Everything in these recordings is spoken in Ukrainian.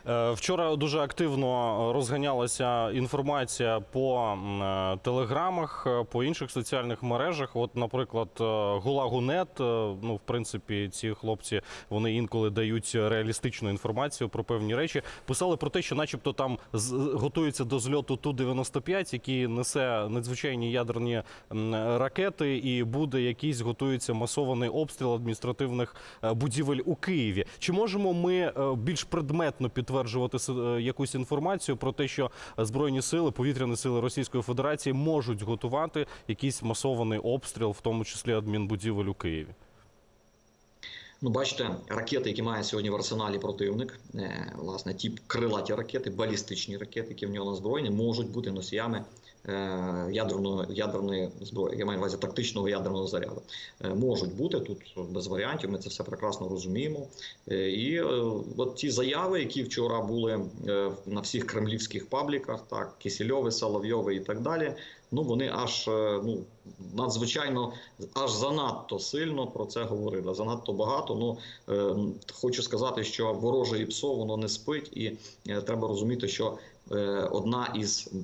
Вчора дуже активно розганялася інформація по телеграмах, по інших соціальних мережах. От, наприклад, Гулагу.нет, ну, в принципі, ці хлопці, вони інколи дають реалістичну інформацію про певні речі. Писали про те, що начебто там готується до зльоту Ту-95, який несе надзвичайні ядерні ракети, і буде якийсь, готується масований обстріл адміністративних будівель у Києві. Чи можемо ми більш предметно підтверджувати якусь інформацію про те, що Збройні сили, повітряні сили Російської Федерації можуть готувати якийсь масований обстріл, в тому числі адмінбудівель у Києві? Ну, бачите, ракети, які має сьогодні в арсеналі противник, власне, ті крилаті ракети, балістичні ракети, які в нього озброєні, можуть бути носіями ядерної зброї, я маю на увазі тактичного ядерного заряду. Можуть бути, тут без варіантів, ми це все прекрасно розуміємо. І от ті заяви, які вчора були на всіх кремлівських пабліках, так, Кисельове, Соловйове і так далі, ну, вони аж, ну, надзвичайно, аж занадто сильно про це говорили, занадто багато. Ну, хочу сказати, що вороже ІПСО, воно не спить, і треба розуміти, що одна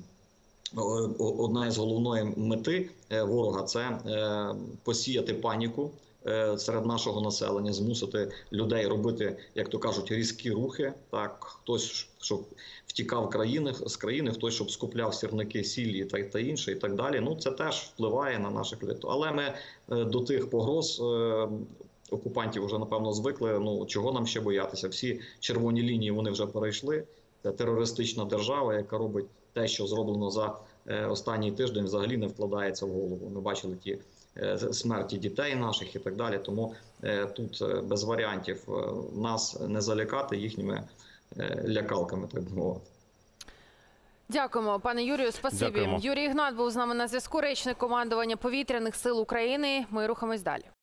із головної мети ворога – це посіяти паніку серед нашого населення, змусити людей робити, як то кажуть, різкі рухи. Так, хтось, щоб втікав з країни, хтось, щоб скупляв сірники, сіллі та інше, і так далі. Ну, це теж впливає на наших людей. Але ми до тих погроз окупантів вже, напевно, звикли. Ну, чого нам ще боятися? Всі червоні лінії вони вже перейшли. Це терористична держава, яка робить те, що зроблено за останній тиждень, взагалі не вкладається в голову. Ми бачили ті смерті дітей наших і так далі. Тому тут без варіантів нас не залякати їхніми лякалками, так би мовити. Дякуємо, пане Юрію, спасибі. Дякуємо. Юрій Ігнат був з нами на зв'язку, речник командування Повітряних сил України. Ми рухаємось далі.